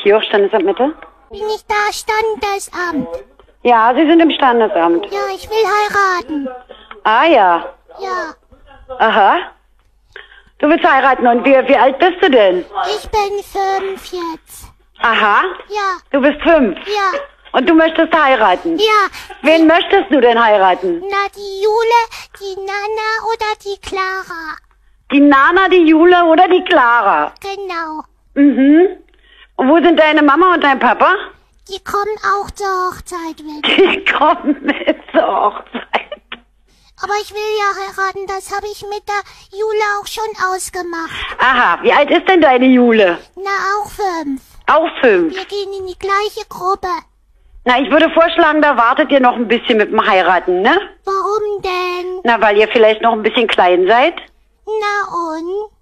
Hier auf Standesamt Mitte? Bin ich da, Standesamt? Ja, Sie sind im Standesamt. Ja, ich will heiraten. Ah ja. Ja, Aha. Du willst heiraten und wie alt bist du denn? ich bin 5 jetzt. Aha. Ja, Du bist 5. ja, Und du möchtest heiraten. ja. Wen möchtest du denn heiraten? Na, die Jule, die Nana oder die Clara? Die Nana, die Jule oder die Clara? Genau. Mhm. Und wo sind deine Mama und dein Papa? Die kommen auch zur Hochzeit mit. Die kommen mit zur Hochzeit. Aber ich will ja heiraten, das habe ich mit der Jule auch schon ausgemacht. Aha, wie alt ist denn deine Jule? Na, auch 5. Auch 5. Wir gehen in die gleiche Gruppe. Na, ich würde vorschlagen, da wartet ihr noch ein bisschen mit dem Heiraten, ne? Warum denn? Na, weil ihr vielleicht noch ein bisschen klein seid. Na und?